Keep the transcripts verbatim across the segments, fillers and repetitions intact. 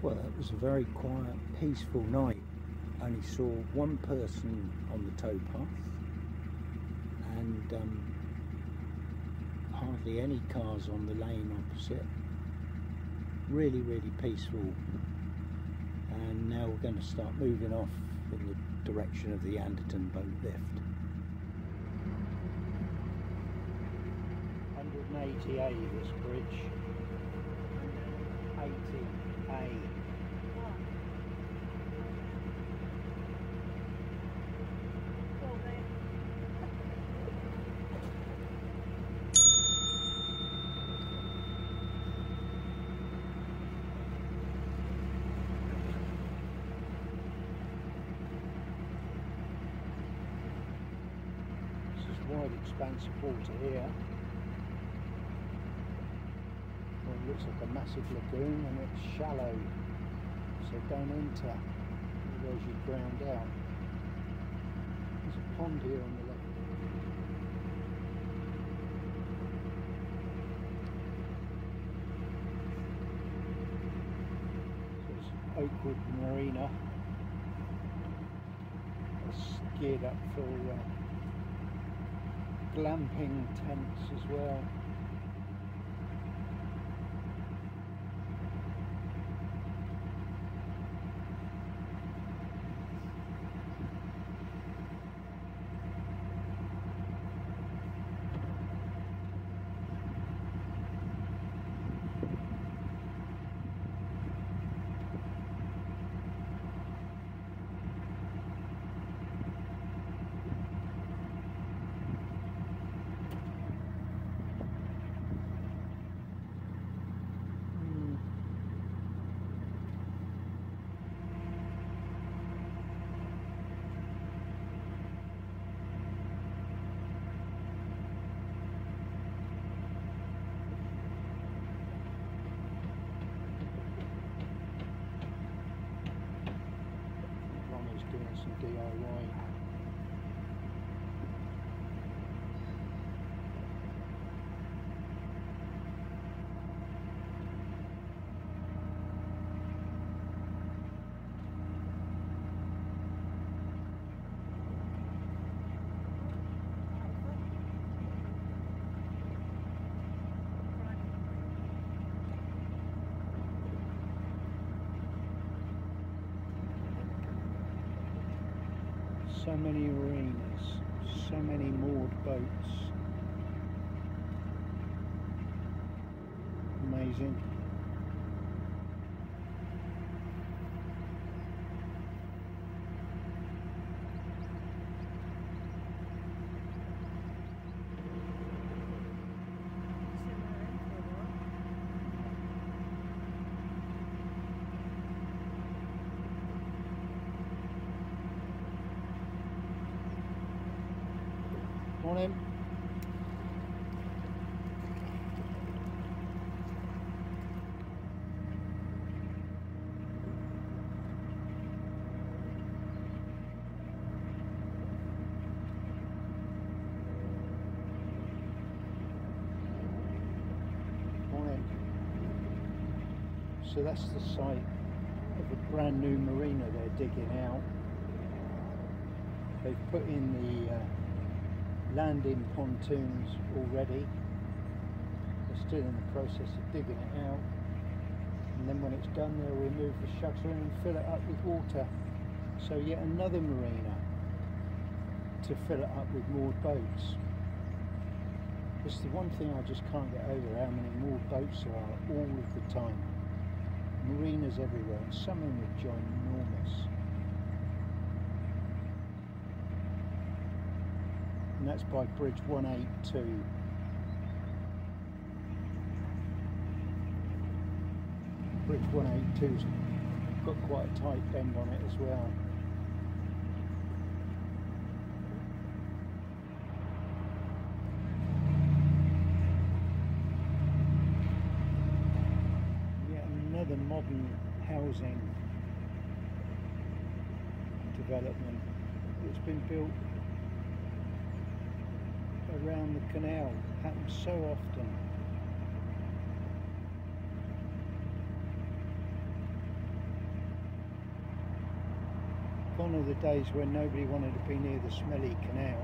Well, it was a very quiet, peaceful night. Only saw one person on the towpath and um, hardly any cars on the lane opposite. Really, really peaceful. And now we're going to start moving off in the direction of the Anderton boat lift. one hundred eighty A this bridge. eighty A. Wide expanse of water here. Well, it looks like a massive lagoon and it's shallow, so don't enter, otherwise you drown out. There's a pond here on the left. So it's Oakwood Marina. It's geared up for uh, glamping tents as well. Some D I Y. So many marinas, so many moored boats. Amazing. Morning. Morning. So that's the site of a brand new marina they're digging out. They've put in the uh, landing pontoons already. They're still in the process of digging it out, and then when it's done they'll remove the shutter and fill it up with water. So yet another marina to fill it up with moored boats. It's the one thing I just can't get over, how many moored boats there are all of the time. Marinas everywhere, and some of them are ginormous. And that's by bridge one eighty-two. Bridge one eighty-two's got quite a tight bend on it as well. Yet another modern housing development that's been built around the canal. Happens so often. gone are the days when nobody wanted to be near the smelly canal.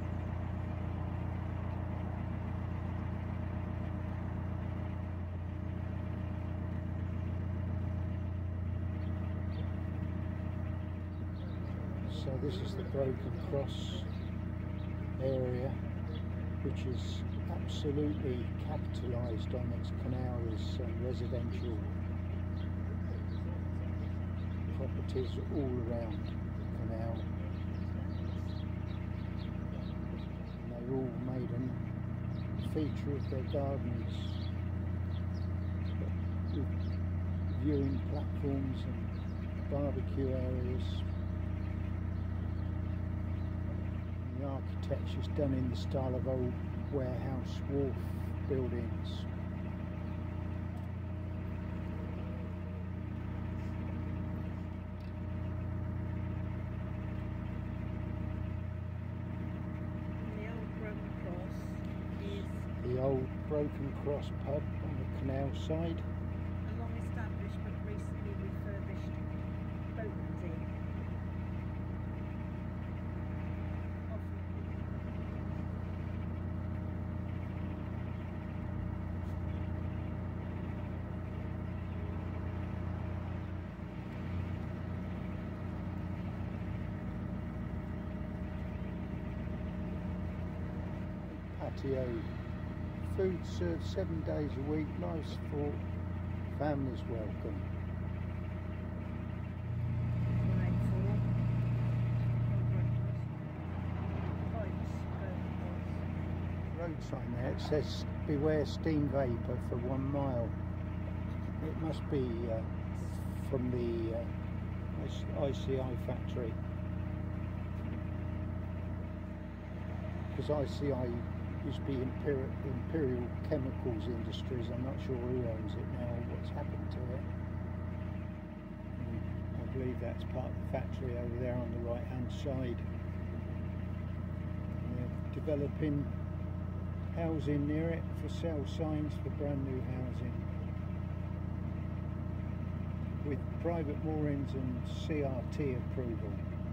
So this is the Broken Cross area, which is absolutely capitalised on its canal as um, residential properties all around the canal. And they've all made a feature of their gardens with viewing platforms and barbecue areas. And the architecture is done in the style of old warehouse wharf buildings. The old Broken Cross pub on the canal side. A long established but recently refurbished boatman's inn. Patio. Food served seven days a week, live sport, families welcome. Road sign there, it says beware steam vapour for one mile. It must be uh, from the uh, I C I factory, because I C I used to be Imperial, Imperial Chemicals Industries. I'm not sure who owns it now or what's happened to it. And I believe that's part of the factory over there on the right hand side. And they're developing housing near it for sale signs for brand new housing with private moorings and C R T approval.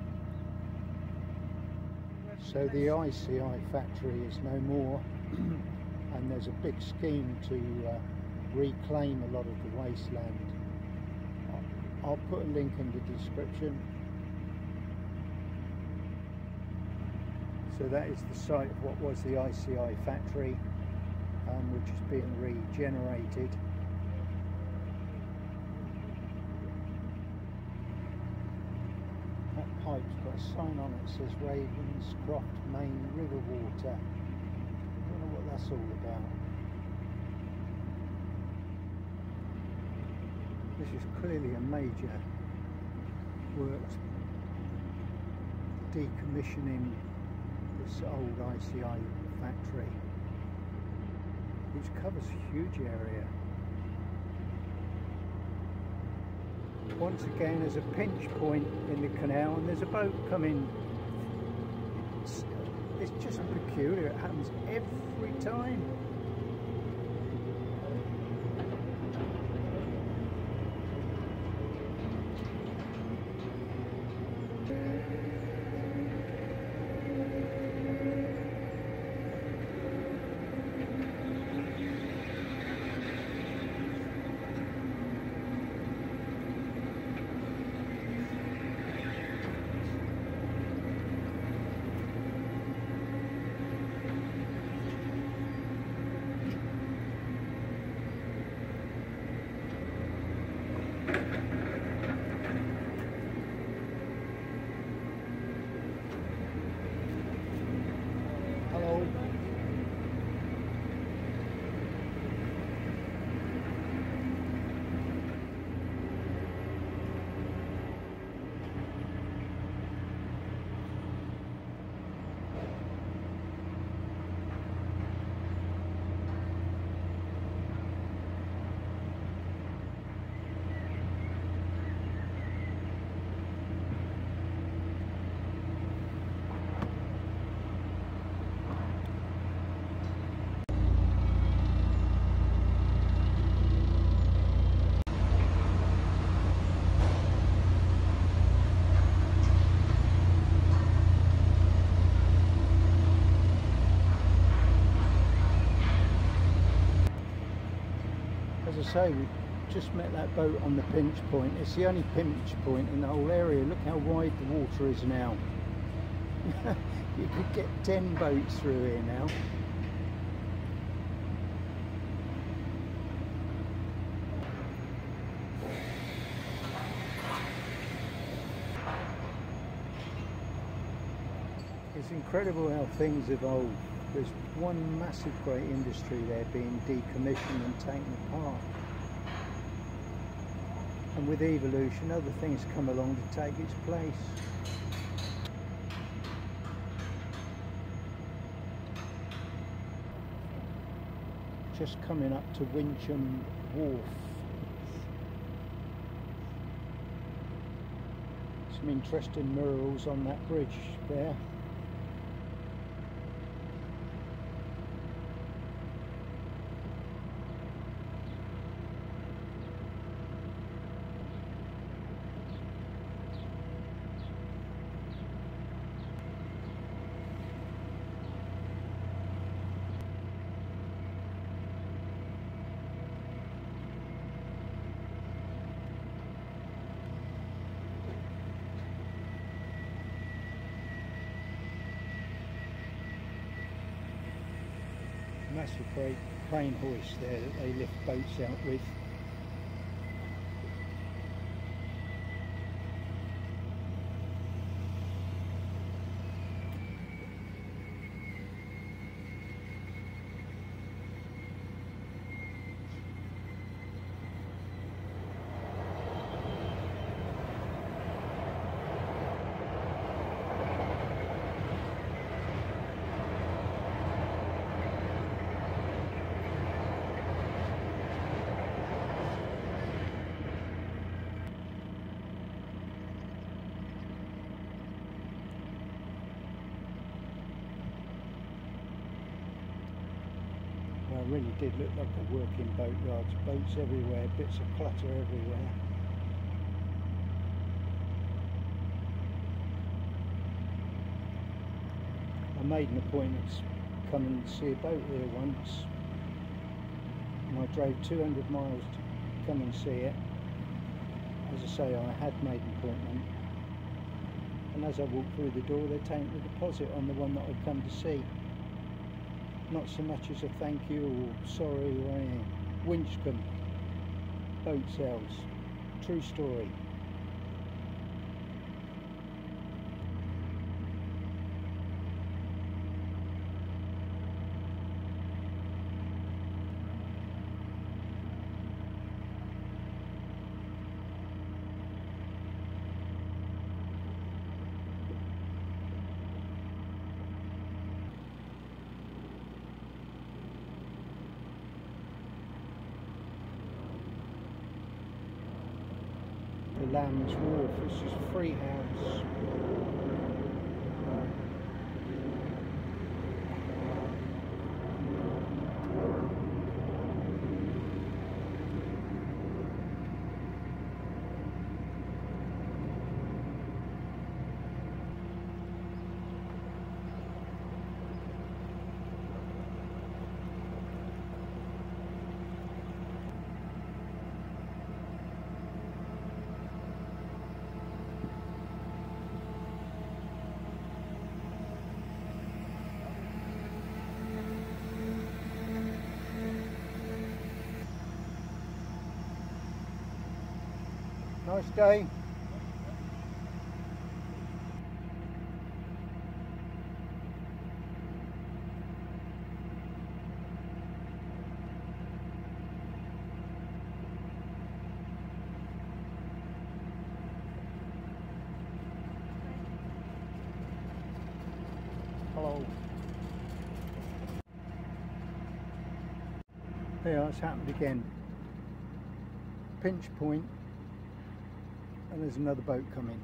So the I C I factory is no more, and there's a big scheme to uh, reclaim a lot of the wasteland. I'll, I'll put a link in the description. So that is the site of what was the I C I factory, um, which is being regenerated. Pipe's got a sign on it that says Ravenscroft Main River Water. I don't know what that's all about. This is clearly a major works decommissioning this old I C I factory, which covers a huge area. Once again, there's a pinch point in the canal and there's a boat coming. It's, it's just peculiar, it happens every time. As I say, we just met that boat on the pinch point. It's the only pinch point in the whole area. Look how wide the water is now. You could get ten boats through here now. It's incredible how things evolve. There's one massive great industry there being decommissioned and taken apart. And with evolution, other things come along to take its place. Just coming up to Wincham Wharf. Some interesting murals on that bridge there. Massive great crane hoist there that they lift boats out with. It really did look like a working boatyard. Boats everywhere, bits of clutter everywhere. I made an appointment to come and see a boat here once, and I drove two hundred miles to come and see it. As I say, I had made an appointment, and as I walked through the door, they're taking the deposit on the one that I'd come to see. Not so much as a thank you or sorry or anything. Winchcombe, boat sales, true story. The Lamb's Wharf, this is Freehouse. Nice day. Hello. Yeah, it's happened again. Pinch point. And there's another boat coming.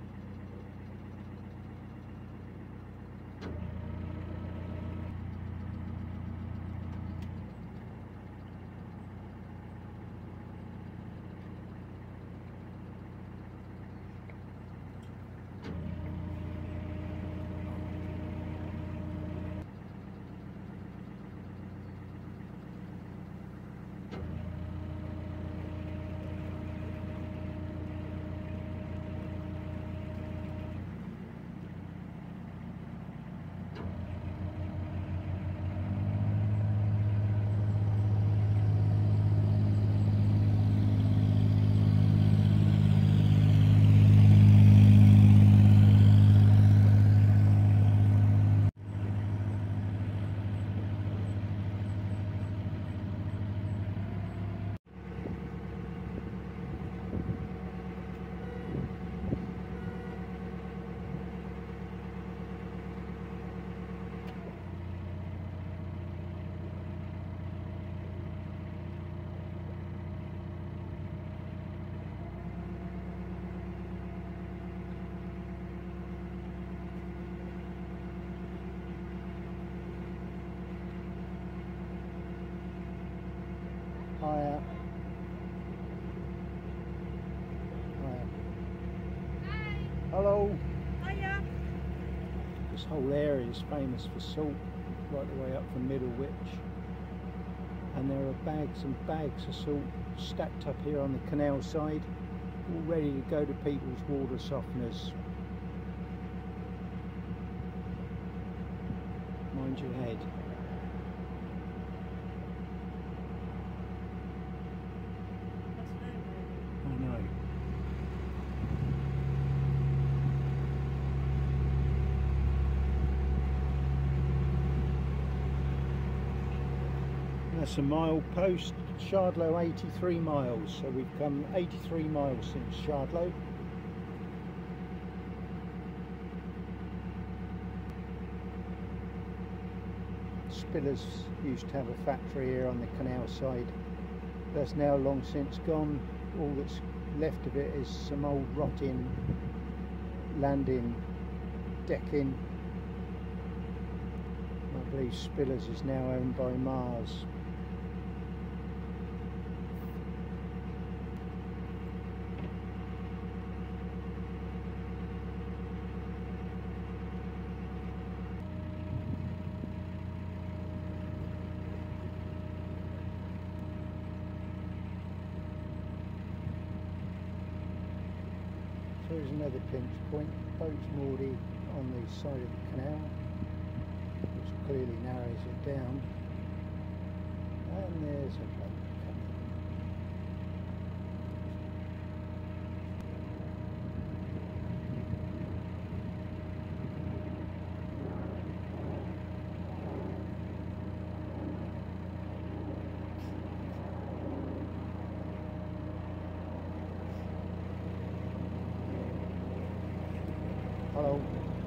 Hiya. Hiya. Hello. Hiya. This whole area is famous for salt, right the way up from Middlewich. And there are bags and bags of salt stacked up here on the canal side, all ready to go to people's water softeners. Mind your head. I know. That's a mile post, Shardlow eighty-three miles, so we've come eighty-three miles since Shardlow. Spillers used to have a factory here on the canal side. That's now long since gone. All that's left of it is some old rotting landing decking. I believe Spillers is now owned by Mars. So here's another pinch point. Boat's moored on the side of the canal, which clearly narrows it down. And there's a boat coming. Hello.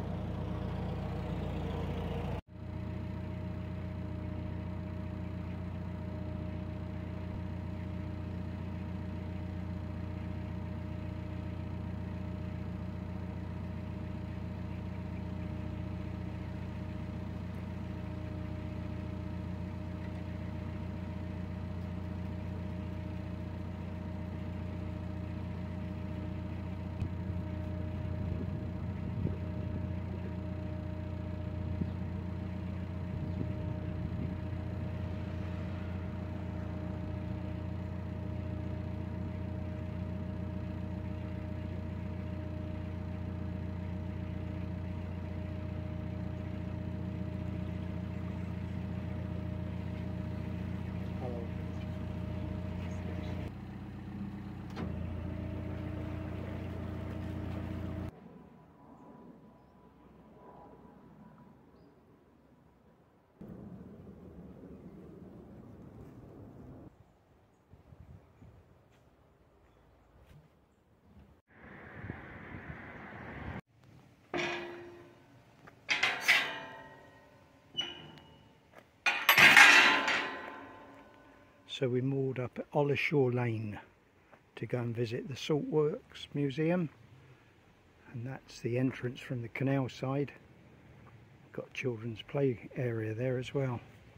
So we moored up at Ollershaw Lane to go and visit the Saltworks Museum, and that's the entrance from the canal side. Got children's play area there as well.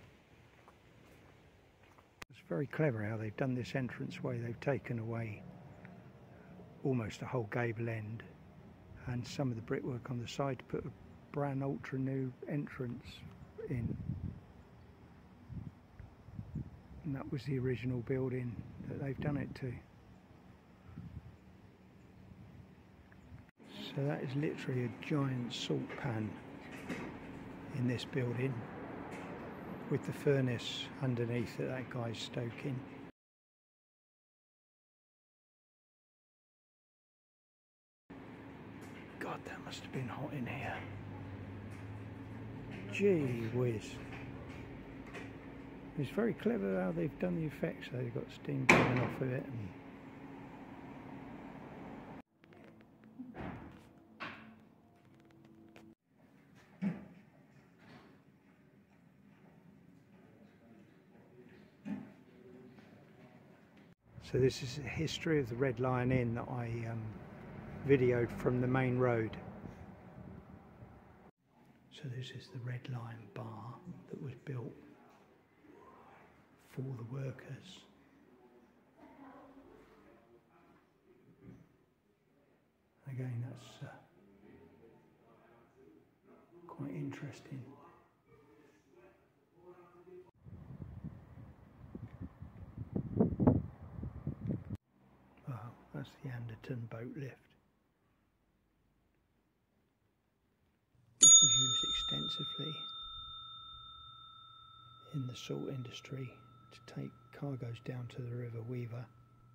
It's very clever how they've done this entranceway. They've taken away almost a whole gable end and some of the brickwork on the side to put a brand ultra new entrance in. And that was the original building that they've done it to. So that is literally a giant salt pan in this building with the furnace underneath that that guy's stoking. God, that must have been hot in here. Gee whiz. It's very clever how they've done the effects. They've got steam coming off of it. And so this is the history of the Red Lion Inn that I um, videoed from the main road. So this is the Red Lion bar that was built for the workers That's uh, quite interesting. Oh, that's the Anderton boat lift, which was used extensively in the salt industry to take cargoes down to the River Weaver.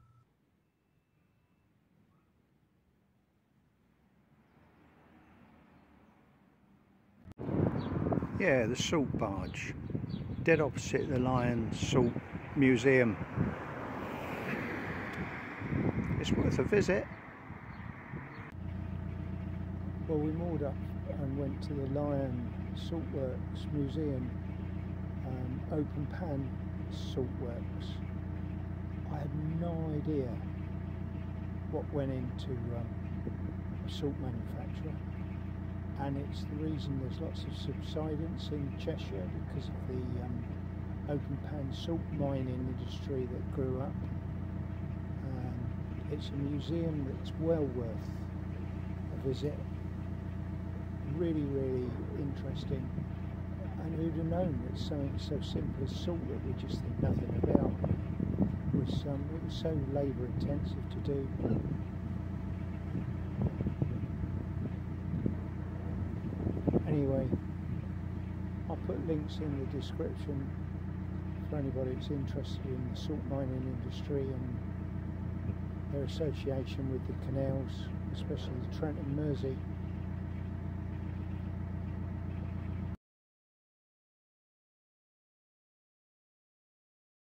Yeah, the salt barge, dead opposite the Lion Salt Museum. It's worth a visit. Well, we moored up and went to the Lion Saltworks Museum, um, open pan saltworks. I had no idea what went into um, a salt manufacturer, and it's the reason there's lots of subsidence in Cheshire, because of the um, open pan salt mining industry that grew up. Um, it's a museum that's well worth a visit. Really, really interesting. And who'd have known that something so simple as salt that we just think nothing about was um, it was so labour intensive to do. Anyway, I'll put links in the description for anybody that's interested in the salt mining industry and their association with the canals, especially the Trent Mersey.